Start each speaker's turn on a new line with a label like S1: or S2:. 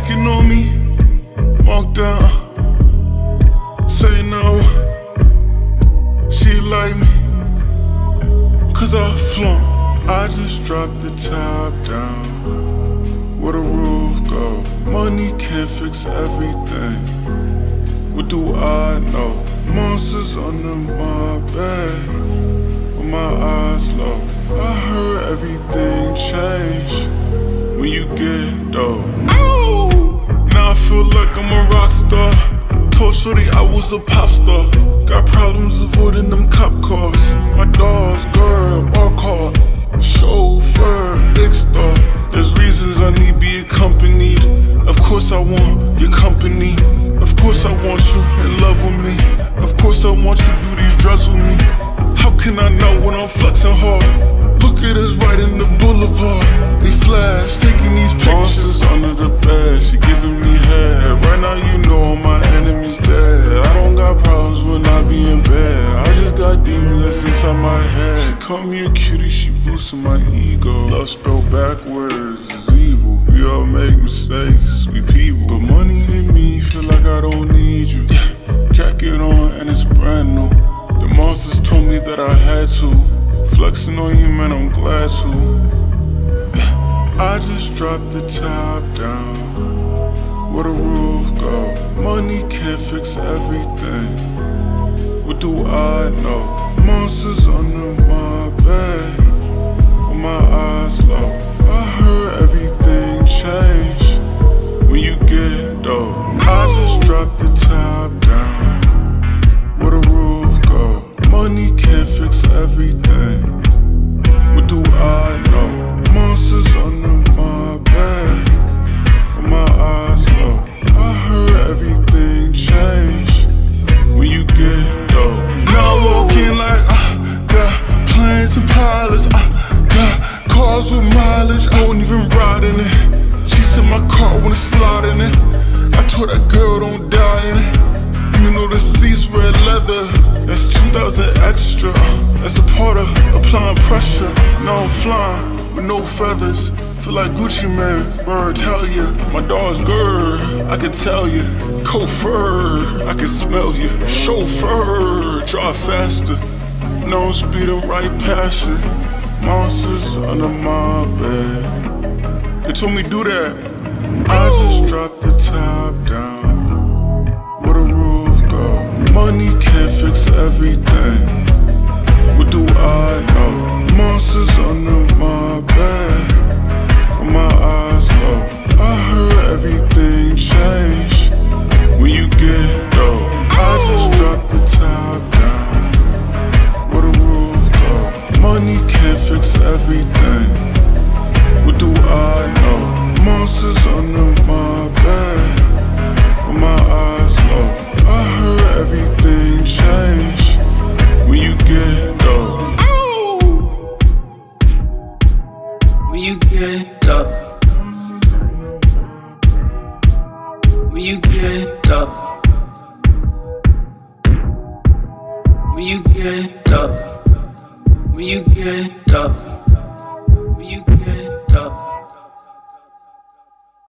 S1: checking on me, walk down, say no. She like me, cause I flaunt. I just dropped the top down. Where the roof go? Money can't fix everything. What do I know? Monsters under my bed, with my eyes low. I heard everything change when you get dope. Now I feel like I'm a rock star. Told shorty I was a pop star. Got problems avoiding them cop cars. My dogs, girl, walk hard. Chauffeur, big star. There's reasons I need be accompanied. Of course I want your company. Of course I want you in love with me. Of course I want you to do these drugs with me. How can I know when I'm flexing hard? Look at us right in the boulevard. They flash, taking these pictures under the bed. She giving me head. Right now you know my enemy's dead. I don't got problems when I be in bed. I just got demons that's inside my head. She call me a cutie, she boosting my ego. Love spelled backwards is evil. We all make mistakes, we people. But money in me, feel like I don't need you. Jacket on and it's brand new. The monsters told me that I had to. Flexing on you, man, I'm glad to. I just dropped the top down. Where the roof go? Money can't fix everything. What do I know? Monsters under my bed, with my eyes low. I heard everything change when you get dope. I just dropped the top down. Where the roof go? Money can't fix everything. What do I know? Monsters under my bed, with my eyes low. I heard everything change when you get dope. Now I'm walking like I got planes and pilots. I got cars with mileage. I don't even ride in it. She said my car wanna slide in it. I told that girl don't die in it. You know the seats red leather. That's 2,000 extra. That's a part of applying pressure. Now I'm flying with no feathers. Feel like Gucci man, bird tell ya. My dog's girl, I can tell you. Chauffeur, I can smell you. Chauffeur, drive faster. No, I'm speeding right past you. Monsters under my bed. They told me do that. I just dropped the top down. Where the roof go? Money can't fix everything. What do I know? Monsters under my bed, with my eyes low. I heard everything change when you get dope. I just dropped the top down. Where the roof go? Money can't fix everything. What do I know? Monsters under my bed, with my eyes low. I heard everything change when you get dope.
S2: When you get up, when you get up, when you get up, when you get up, when you